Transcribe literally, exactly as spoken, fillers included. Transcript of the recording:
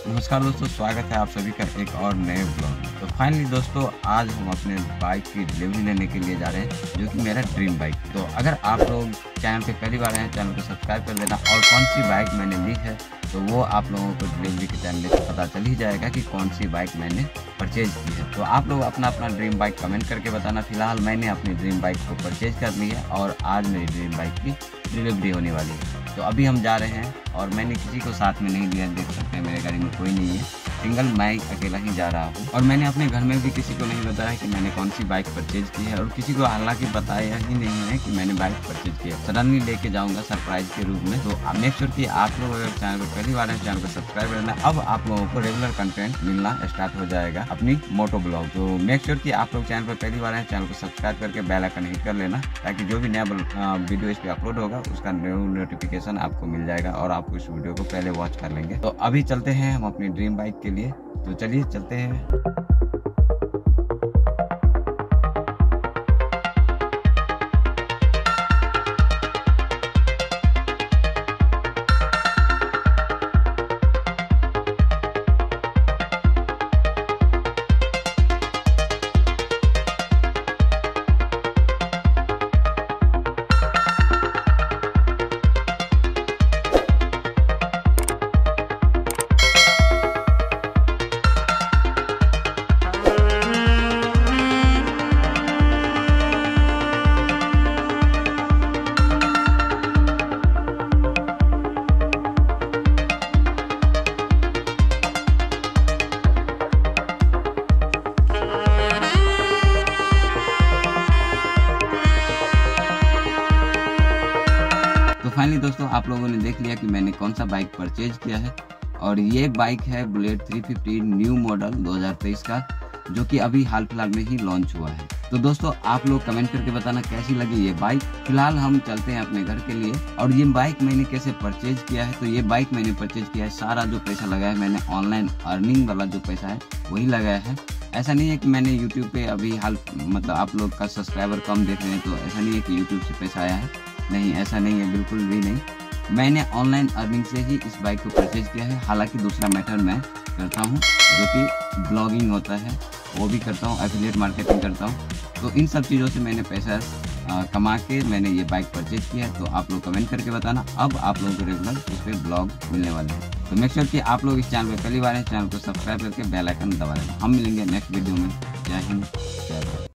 नमस्कार दोस्तों, स्वागत है आप सभी का एक और नए ब्लॉग में। तो फाइनली दोस्तों, आज हम अपने बाइक की डिलीवरी लेने के लिए जा रहे हैं, जो कि मेरा ड्रीम बाइक। तो अगर आप लोग चैनल पे पहली बार आए, चैनल को सब्सक्राइब कर देना। और कौन सी बाइक मैंने ली है तो वो आप लोगों को डिलीवरी के टाइम से पता चल ही जाएगा कि कौन सी बाइक मैंने परचेज की है। तो आप लोग अपना अपना ड्रीम बाइक कमेंट करके बताना। फिलहाल मैंने अपनी ड्रीम बाइक को परचेज कर ली है और आज मेरी ड्रीम बाइक की डिलीवरी होने वाली है। तो अभी हम जा रहे हैं और मैंने किसी को साथ में नहीं लिया। देख सकते हैं मेरे गाड़ी में कोई नहीं है, सिंगल मैं अकेला ही जा रहा हूँ। और मैंने अपने घर में भी किसी को नहीं बताया कि मैंने कौन सी बाइक परचेज की है, और किसी को हालांकि बताया ही नहीं है कि मैंने बाइक परचेज की है। सडनली लेके जाऊंगा सरप्राइज के रूप में। तो मेक श्योर कि आप लोग अगर चैनल पर पहली बार है, चैनल को सब्सक्राइब करना। अब आप लोगों को रेगुलर कंटेंट मिलना स्टार्ट हो जाएगा अपनी मोटो ब्लॉग। तो मेक श्योर कि आप लोग चैनल पर पहली बार है, चैनल को सब्सक्राइब करके बेल आइकन हिट कर लेना, ताकि जो भी नया वीडियो इस पे अपलोड होगा उसका नोटिफिकेशन आपको मिल जाएगा और आप उस वीडियो को पहले वॉच कर लेंगे। तो अभी चलते हैं हम अपनी ड्रीम बाइक के लिए। तो चलिए चलते हैं। तो फाइनली दोस्तों, आप लोगों ने देख लिया कि मैंने कौन सा बाइक परचेज किया है। और ये बाइक है bullet three fifty new model दो हज़ार तेईस का, जो कि अभी हाल फिलहाल में ही लॉन्च हुआ है। तो दोस्तों, आप लोग कमेंट करके बताना कैसी लगी ये बाइक। फिलहाल हम चलते हैं अपने घर के लिए। और ये बाइक मैंने कैसे परचेज किया है, तो ये बाइक मैंने परचेज किया है, सारा जो पैसा लगाया है मैंने ऑनलाइन अर्निंग वाला जो पैसा है वही लगाया है। ऐसा नहीं है कि मैंने यूट्यूब पे अभी हाल मतलब आप लोग का सब्सक्राइबर कम देख रहे हैं, तो ऐसा नहीं है कि यूट्यूब से पैसा आया है। नहीं, ऐसा नहीं है, बिल्कुल भी नहीं। मैंने ऑनलाइन अर्निंग से ही इस बाइक को परचेज किया है। हालांकि दूसरा मैटर मैं करता हूं, जो कि ब्लॉगिंग होता है, वो भी करता हूं, एफिलिएट मार्केटिंग करता हूं। तो इन सब चीज़ों से मैंने पैसा आ, कमा के मैंने ये बाइक परचेज किया है। तो आप लोग कमेंट करके बताना। अब आप लोगों को रेगुलर इस पर ब्लॉग मिलने वाले हैं। तो मेक श्योर कि आप लोग इस चैनल पर पहली बार है, चैनल को सब्सक्राइब करके बेल आइकन दबा देना। हम मिलेंगे नेक्स्ट वीडियो में। जय हिंद, जय भारत।